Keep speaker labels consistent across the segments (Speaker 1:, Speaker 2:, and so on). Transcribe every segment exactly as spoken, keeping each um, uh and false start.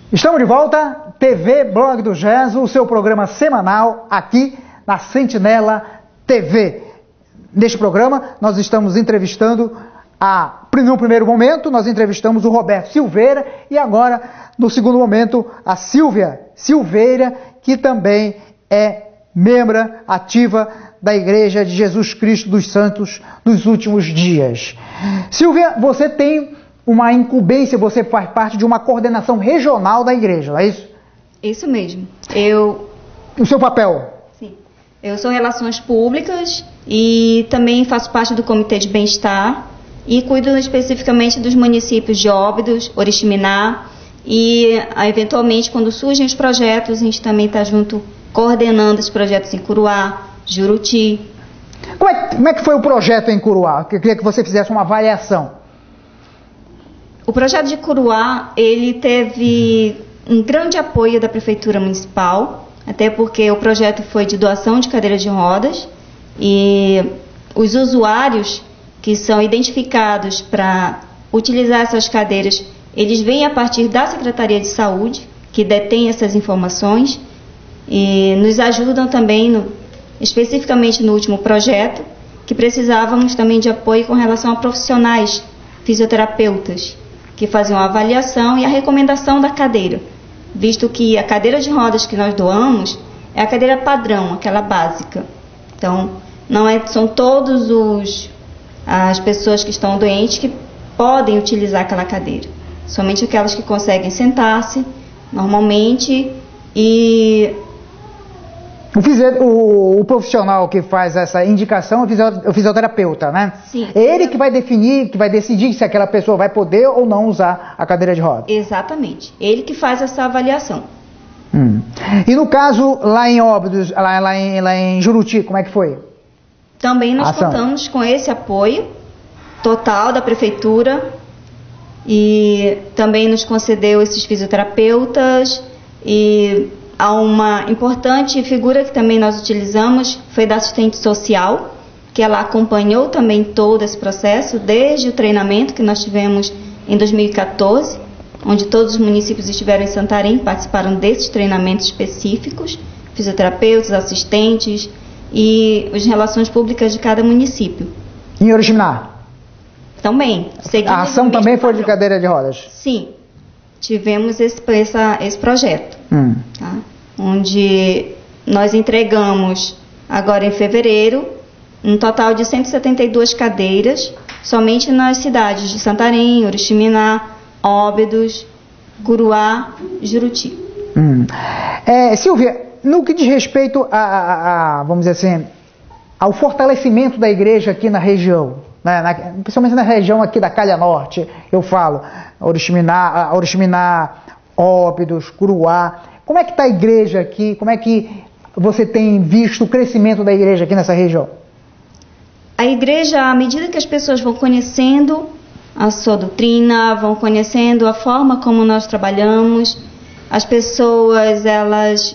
Speaker 1: Estamos de volta, T V Blog do Gesso, o seu programa semanal aqui na Sentinela T V. Neste programa nós estamos entrevistando, a, no primeiro momento nós entrevistamos o Roberto Silveira e agora no segundo momento a Silvia Silveira, que também é membra ativa da Igreja de Jesus Cristo dos Santos dos Últimos Dias. Silvia, você tem uma incumbência, você faz parte de uma coordenação regional da igreja, não é isso?
Speaker 2: Isso mesmo. Eu...
Speaker 1: O seu papel?
Speaker 2: Sim. Eu sou Relações Públicas e também faço parte do Comitê de Bem-Estar e cuido especificamente dos municípios de Óbidos, Oriximiná e, eventualmente, quando surgem os projetos, a gente também está junto coordenando os projetos em Curuá, Juruti.
Speaker 1: Como é, como é que foi o projeto em Curuá? Eu queria que você fizesse uma avaliação.
Speaker 2: O projeto de Curuá, ele teve um grande apoio da Prefeitura Municipal, até porque o projeto foi de doação de cadeiras de rodas e os usuários que são identificados para utilizar essas cadeiras, eles vêm a partir da Secretaria de Saúde, que detém essas informações, e nos ajudam também, no, especificamente no último projeto, que precisávamos também de apoio com relação a profissionais, fisioterapeutas, que faziam a avaliação e a recomendação da cadeira, visto que a cadeira de rodas que nós doamos é a cadeira padrão, aquela básica. Então, não é, são todos os as pessoas que estão doentes que podem utilizar aquela cadeira, somente aquelas que conseguem sentar-se normalmente e
Speaker 1: O, fisio, o, o profissional que faz essa indicação é o, fisio, o fisioterapeuta, né?
Speaker 2: Sim.
Speaker 1: É ele que vai definir, que vai decidir se aquela pessoa vai poder ou não usar a cadeira de rodas.
Speaker 2: Exatamente. Ele que faz essa avaliação.
Speaker 1: Hum. E no caso lá em Óbidos, lá, lá, em, lá em Juruti, como é que foi?
Speaker 2: Também nós
Speaker 1: Ação.
Speaker 2: contamos com esse apoio total da Prefeitura e também nos concedeu esses fisioterapeutas e há uma importante figura que também nós utilizamos, foi da assistente social, que ela acompanhou também todo esse processo, desde o treinamento que nós tivemos em dois mil e quatorze, onde todos os municípios estiveram em Santarém, participaram desses treinamentos específicos, fisioterapeutas, assistentes e as relações públicas de cada município.
Speaker 1: Em Oriximiná?
Speaker 2: Também.
Speaker 1: A ação também foi de cadeira de rodas?
Speaker 2: Sim. Tivemos esse, essa, esse projeto,
Speaker 1: hum.
Speaker 2: tá? Onde nós entregamos, agora em fevereiro, um total de cento e setenta e duas cadeiras, somente nas cidades de Santarém, Oriximiná, Óbidos, Curuá, Juruti.
Speaker 1: Hum. É, Silvia, no que diz respeito a, a, a, vamos dizer assim, ao fortalecimento da igreja aqui na região, né, na, principalmente na região aqui da Calha Norte, eu falo, Oriximiná, Oriximiná, Óbidos, Curuá, como é que está a igreja aqui, como é que você tem visto o crescimento da igreja aqui nessa região?
Speaker 2: A igreja, à medida que as pessoas vão conhecendo a sua doutrina, vão conhecendo a forma como nós trabalhamos, as pessoas, elas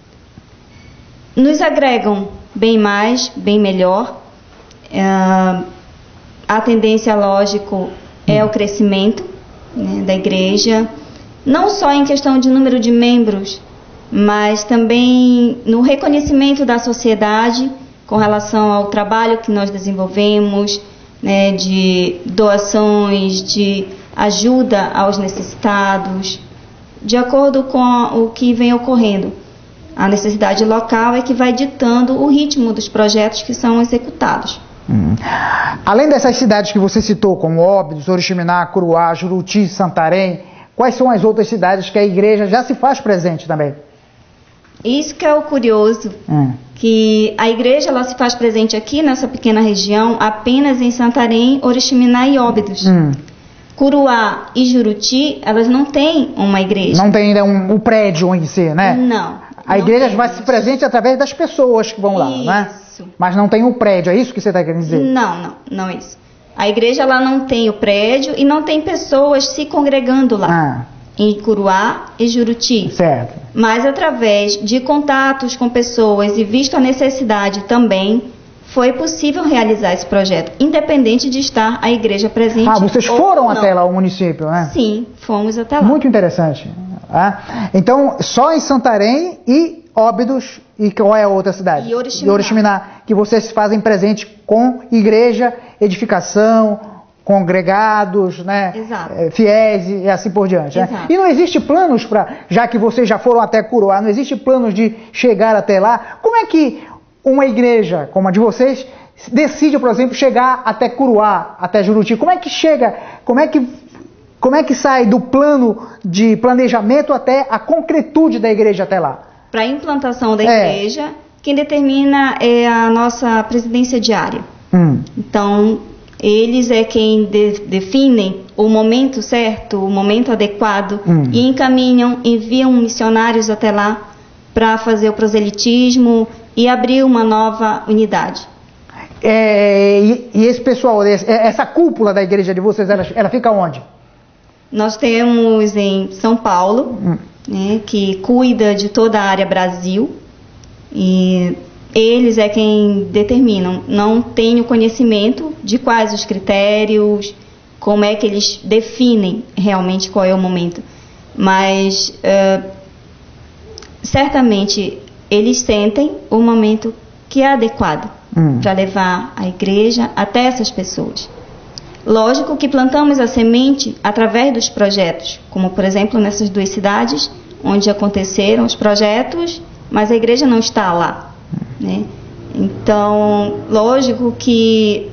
Speaker 2: nos agregam bem mais, bem melhor. É, a tendência, lógico, é o crescimento, né, da igreja, não só em questão de número de membros, mas também no reconhecimento da sociedade com relação ao trabalho que nós desenvolvemos, né, de doações, de ajuda aos necessitados, de acordo com o que vem ocorrendo. A necessidade local é que vai ditando o ritmo dos projetos que são executados.
Speaker 1: Hum. Além dessas cidades que você citou, como Óbidos, Oriximiná, Curuá, Juruti, Santarém, quais são as outras cidades que a igreja já se faz presente também?
Speaker 2: Isso que é o curioso, hum. que a igreja ela se faz presente aqui nessa pequena região apenas em Santarém, Oriximiná e Óbidos. Hum. Curuá e Juruti, elas não têm uma igreja.
Speaker 1: Não tem ainda um, um prédio em si, né?
Speaker 2: Não.
Speaker 1: A
Speaker 2: não
Speaker 1: igreja vai se presente através das pessoas que vão lá,
Speaker 2: isso.
Speaker 1: né? Mas não tem um prédio, é isso que você está querendo dizer?
Speaker 2: Não, não, não é isso. A igreja ela não tem o prédio e não tem pessoas se congregando lá. Ah. Em Curuá e Juruti.
Speaker 1: Certo.
Speaker 2: Mas através de contatos com pessoas e visto a necessidade também, foi possível realizar esse projeto, independente de estar a igreja presente.
Speaker 1: Ah, vocês foram até lá, o município, né?
Speaker 2: Sim, fomos até lá.
Speaker 1: Muito interessante. Ah, então, só em Santarém e Óbidos, e qual é a outra cidade?
Speaker 2: E Oriximiná.
Speaker 1: E Oriximiná, que vocês fazem presente com igreja, edificação, congregados, né?
Speaker 2: Exato.
Speaker 1: Fiéis e assim por diante. Né?
Speaker 2: Exato.
Speaker 1: E não existe planos para, já que vocês já foram até Curuá, não existe planos de chegar até lá? Como é que uma igreja como a de vocês decide, por exemplo, chegar até Curuá, até Juruti? Como é que chega, como é que Como é que sai do plano de planejamento até a concretude da igreja até lá?
Speaker 2: Para a implantação da
Speaker 1: É.
Speaker 2: igreja, quem determina é a nossa presidência diária.
Speaker 1: Hum.
Speaker 2: Então, eles é quem de, definem o momento certo, o momento adequado,
Speaker 1: Hum.
Speaker 2: e encaminham, enviam missionários até lá para fazer o proselitismo e abrir uma nova unidade.
Speaker 1: É, e, e esse pessoal, esse- essa cúpula da igreja de vocês, ela, ela fica onde?
Speaker 2: Nós temos em São Paulo,
Speaker 1: Hum.
Speaker 2: né, que cuida de toda a área Brasil, e eles é quem determinam. Não tenho conhecimento de quais os critérios, como é que eles definem realmente qual é o momento, mas eh, certamente eles sentem o momento que é adequado
Speaker 1: Hum.
Speaker 2: para levar a igreja até essas pessoas. Lógico que plantamos a semente através dos projetos, como por exemplo nessas duas cidades onde aconteceram os projetos, mas a igreja não está lá, né? Então, lógico que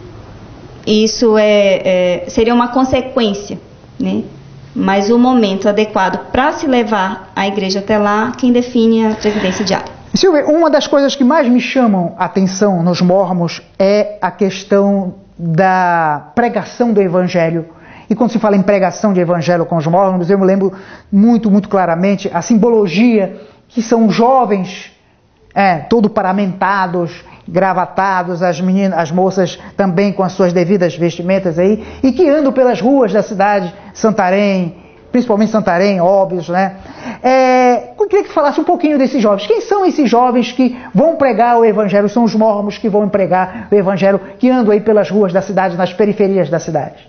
Speaker 2: isso é, é, seria uma consequência, né? Mas o momento adequado para se levar a igreja até lá, quem define é a presidência diária.
Speaker 1: Silvia, uma das coisas que mais me chamam a atenção nos mormons é a questão da pregação do evangelho. E quando se fala em pregação de evangelho com os mormons, eu me lembro muito, muito claramente a simbologia que são jovens, é, todo paramentados, gravatados, as meninas, as moças também com as suas devidas vestimentas aí, e que andam pelas ruas da cidade, Santarém, principalmente Santarém, Óbidos, né? É, eu queria que falasse um pouquinho desses jovens. Quem são esses jovens que vão pregar o evangelho? São os mormons que vão pregar o evangelho, que andam aí pelas ruas da cidade, nas periferias da cidade.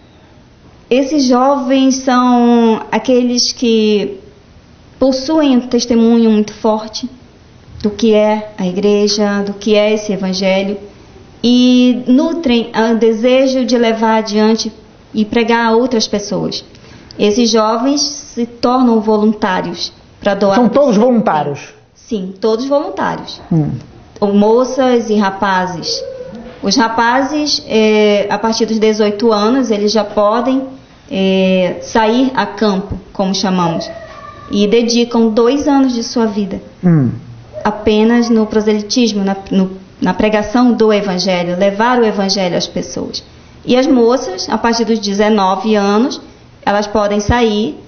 Speaker 2: Esses jovens são aqueles que possuem um testemunho muito forte do que é a igreja, do que é esse evangelho, e nutrem o desejo de levar adiante e pregar a outras pessoas. Esses jovens se tornam voluntários para doar.
Speaker 1: São todos voluntários?
Speaker 2: Sim, todos voluntários.
Speaker 1: Hum.
Speaker 2: Moças e rapazes. Os rapazes, é, a partir dos dezoito anos, eles já podem é, sair a campo, como chamamos, e dedicam dois anos de sua vida
Speaker 1: Hum.
Speaker 2: apenas no proselitismo, na, no, na pregação do evangelho, levar o evangelho às pessoas. E as moças, a partir dos dezenove anos, elas podem sair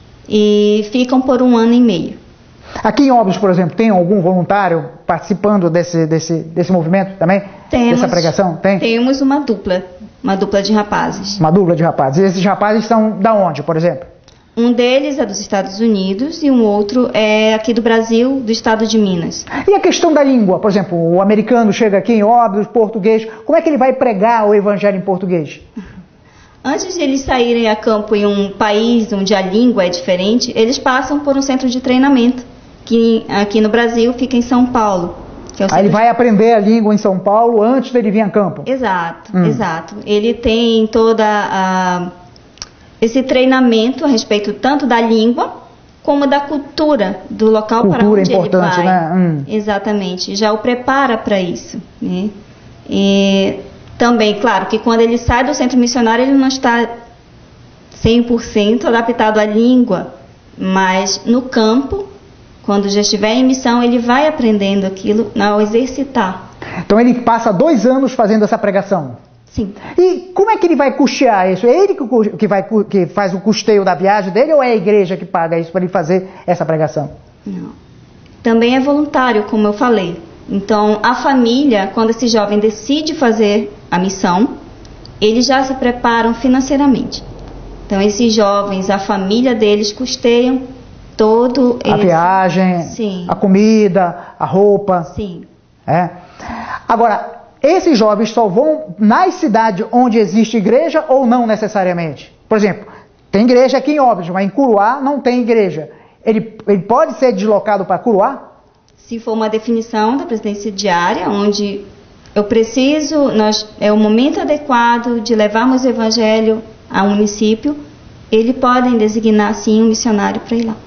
Speaker 2: e ficam por um ano e meio.
Speaker 1: Aqui em Óbidos, por exemplo, tem algum voluntário participando desse, desse, desse movimento também?
Speaker 2: Temos,
Speaker 1: Dessa pregação? Tem?
Speaker 2: Temos uma dupla, uma dupla de rapazes.
Speaker 1: Uma dupla de rapazes. E esses rapazes são da onde, por exemplo?
Speaker 2: Um deles é dos Estados Unidos e um outro é aqui do Brasil, do estado de Minas.
Speaker 1: E a questão da língua? Por exemplo, o americano chega aqui em Óbidos, português. Como é que ele vai pregar o evangelho em português?
Speaker 2: Antes de eles saírem a campo em um país onde a língua é diferente, eles passam por um centro de treinamento, que aqui no Brasil fica em São Paulo. Que é o
Speaker 1: Aí ele
Speaker 2: centro
Speaker 1: vai aprender a língua em São Paulo antes dele vir a campo?
Speaker 2: Exato,
Speaker 1: Hum.
Speaker 2: exato. Ele tem toda a, esse treinamento a respeito tanto da língua como da cultura do local para
Speaker 1: Cultura
Speaker 2: onde
Speaker 1: importante,
Speaker 2: ele vai.
Speaker 1: né? Hum.
Speaker 2: Exatamente, já o prepara para isso, né? E também, claro, que quando ele sai do centro missionário ele não está cem por cento adaptado à língua, mas no campo, quando já estiver em missão, ele vai aprendendo aquilo ao exercitar.
Speaker 1: Então ele passa dois anos fazendo essa pregação.
Speaker 2: Sim.
Speaker 1: E como é que ele vai custear isso? É ele que, cu- que, vai, cu- que faz o custeio da viagem dele ou é a igreja que paga isso para ele fazer essa pregação?
Speaker 2: Não. Também é voluntário, como eu falei. Então, a família, quando esse jovem decide fazer a missão, eles já se preparam financeiramente. Então, esses jovens, a família deles custeiam todo
Speaker 1: A
Speaker 2: esse...
Speaker 1: viagem,
Speaker 2: Sim.
Speaker 1: a comida, a roupa.
Speaker 2: Sim.
Speaker 1: É. Agora, esses jovens só vão nas cidades onde existe igreja ou não necessariamente? Por exemplo, Tem igreja aqui em Óbidos, mas em Curuá não tem igreja. Ele, ele pode ser deslocado para Curuá?
Speaker 2: Se for uma definição da presidência diária, onde eu preciso, nós, é o momento adequado de levarmos o evangelho ao município, eles podem designar, sim, um missionário para ir lá.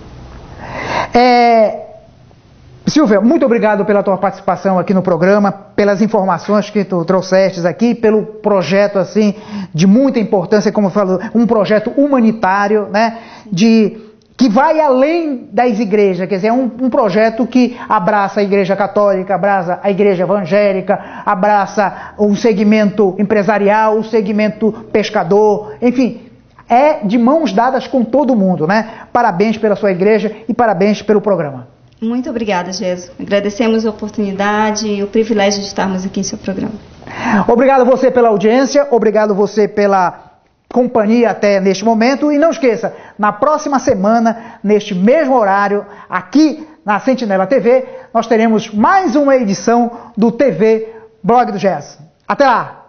Speaker 1: É, Silvia, muito obrigado pela tua participação aqui no programa, pelas informações que tu trouxestes aqui, pelo projeto assim de muita importância, como eu falo, um projeto humanitário, né, de, que vai além das igrejas, quer dizer, é um, um projeto que abraça a igreja católica, abraça a igreja evangélica, abraça o segmento empresarial, o segmento pescador, enfim, é de mãos dadas com todo mundo, né? Parabéns pela sua igreja e parabéns pelo programa.
Speaker 2: Muito obrigada, Jesus. Agradecemos a oportunidade e o privilégio de estarmos aqui em seu programa.
Speaker 1: Obrigado você pela audiência, obrigado você pela companhia até neste momento. E não esqueça, na próxima semana, neste mesmo horário, aqui na Sentinela T V, nós teremos mais uma edição do T V Blog do G E S. Até lá!